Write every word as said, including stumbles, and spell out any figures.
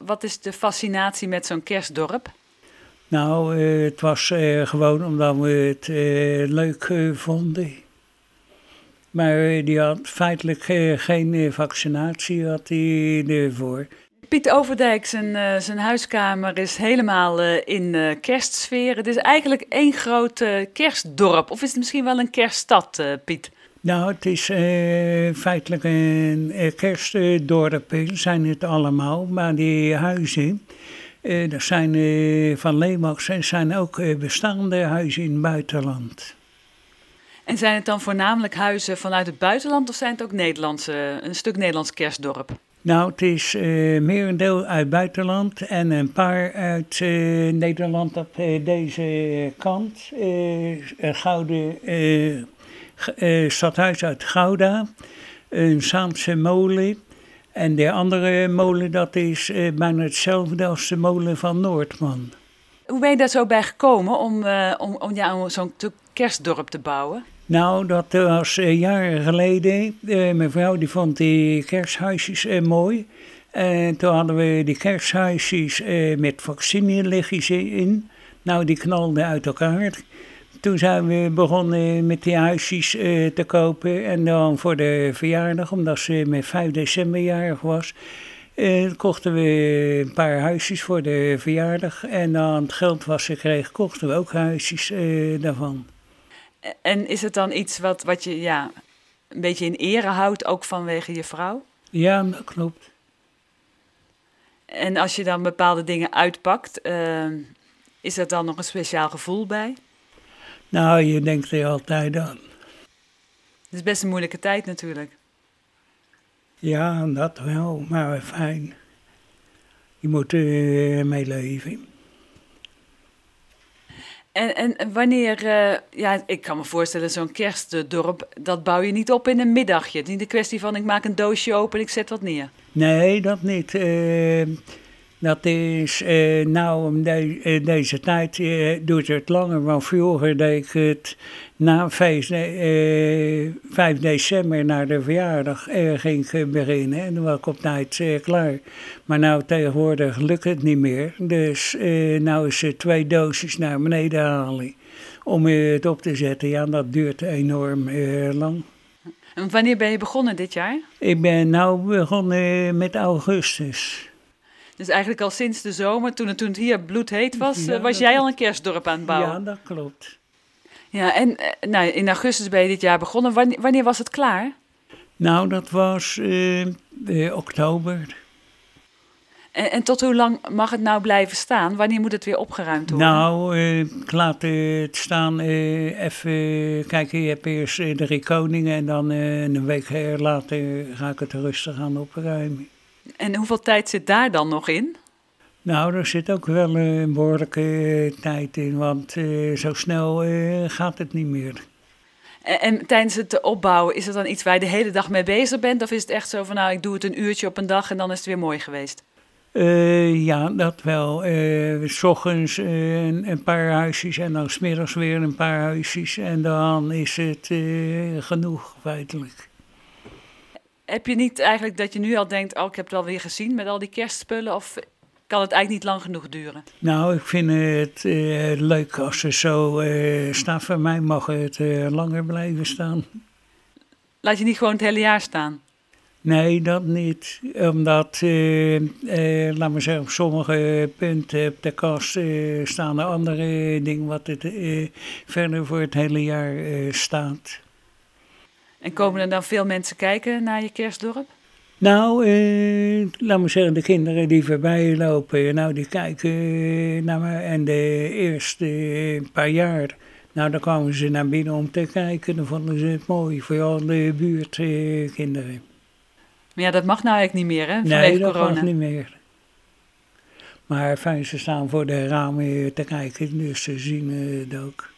wat is de fascinatie met zo'n kerstdorp? Nou, uh, het was uh, gewoon omdat we het uh, leuk uh, vonden. Maar uh, die had feitelijk uh, geen uh, vaccinatie had hij ervoor. Piet Overdijk, zijn, uh, zijn huiskamer is helemaal uh, in uh, kerstsfeer. Het is eigenlijk één groot uh, kerstdorp. Of is het misschien wel een kerststad, uh, Piet? Nou, het is uh, feitelijk een uh, kerstdorp, zijn het allemaal. Maar die huizen, uh, dat zijn uh, van Leemax en zijn ook uh, bestaande huizen in het buitenland. En zijn het dan voornamelijk huizen vanuit het buitenland of zijn het ook Nederlandse, een stuk Nederlands kerstdorp? Nou, het is uh, merendeel uit buitenland en een paar uit uh, Nederland op uh, deze kant. Uh, een gouden uh, uh, stadhuis uit Gouda, een Zaanse molen. En de andere molen, dat is uh, bijna hetzelfde als de molen van Noordman. Hoe ben je daar zo bij gekomen om, uh, om, om, ja, om zo'n kerstdorp te bouwen? Nou, dat was uh, jaren geleden. Uh, mijn vrouw die vond die kersthuisjes uh, mooi. En toen hadden we die kersthuisjes uh, met vaccinelichtjes in. Nou, die knalden uit elkaar. Toen zijn we begonnen met die huisjes uh, te kopen. En dan voor de verjaardag, omdat ze met vijf december jarig was, uh, kochten we een paar huisjes voor de verjaardag. En dan het geld wat ze kreeg, kochten we ook huisjes uh, daarvan. En is het dan iets wat, wat je ja, een beetje in ere houdt, ook vanwege je vrouw? Ja, dat klopt. En als je dan bepaalde dingen uitpakt, uh, is er dan nog een speciaal gevoel bij? Nou, je denkt er altijd aan. Het is best een moeilijke tijd natuurlijk. Ja, dat wel, maar fijn. Je moet er mee leven. En, en wanneer, uh, ja, ik kan me voorstellen, zo'n kerstdorp, dat bouw je niet op in een middagje. Het is niet een kwestie van ik maak een doosje open en ik zet wat neer. Nee, dat niet. Uh, dat is, uh, nou, om de, uh, deze tijd uh, doet het langer, want vroeger deed ik het na feest, uh, vijf december naar de verjaardag uh, ging ik beginnen. En dan was ik op tijd uh, klaar. Maar nou tegenwoordig lukt het niet meer. Dus uh, nou is het twee doosjes naar beneden halen om uh, het op te zetten. Ja, dat duurt enorm uh, lang. En wanneer ben je begonnen dit jaar? Ik ben nou begonnen met augustus. Dus eigenlijk al sinds de zomer, toen het, toen het hier bloedheet was, Ja, was jij al een kerstdorp aan het bouwen? Ja, dat klopt. Ja, en nou, in augustus ben je dit jaar begonnen. Wanneer, wanneer was het klaar? Nou, dat was uh, uh, oktober. En, en tot hoe lang mag het nou blijven staan? Wanneer moet het weer opgeruimd worden? Nou, uh, ik laat het staan. Uh, even kijken, je hebt eerst uh, de drie koningen en dan uh, een week later ga ik het rustig aan opruimen. En hoeveel tijd zit daar dan nog in? Nou, er zit ook wel een behoorlijke uh, tijd in, want uh, zo snel uh, gaat het niet meer. En, en tijdens het opbouwen, is het dan iets waar je de hele dag mee bezig bent? Of is het echt zo van, nou, ik doe het een uurtje op een dag en dan is het weer mooi geweest? Uh, ja, dat wel. Uh, 's ochtends uh, een, een paar huisjes en dan 's middags weer een paar huisjes. En dan is het uh, genoeg, feitelijk. Heb je niet eigenlijk dat je nu al denkt, oh, ik heb het alweer gezien met al die kerstspullen? Of kan het eigenlijk niet lang genoeg duren? Nou, ik vind het uh, leuk als het zo uh, staat. Voor mij mag het uh, langer blijven staan. Laat je niet gewoon het hele jaar staan? Nee, dat niet. Omdat, uh, uh, laat maar zeggen, op sommige punten op de kast uh, staan er andere dingen wat het uh, verder voor het hele jaar uh, staat. En komen er dan veel mensen kijken naar je kerstdorp? Nou, uh, laat maar zeggen, de kinderen die voorbij lopen, nou die kijken naar me. En de eerste uh, paar jaar, nou dan kwamen ze naar binnen om te kijken. Dan vonden ze het mooi, vooral de buurtkinderen. Uh, Maar ja, dat mag nou eigenlijk niet meer, hè? Vanwege nee, dat corona. mag niet meer. Maar fijn, ze staan voor de ramen te kijken, dus ze zien het ook.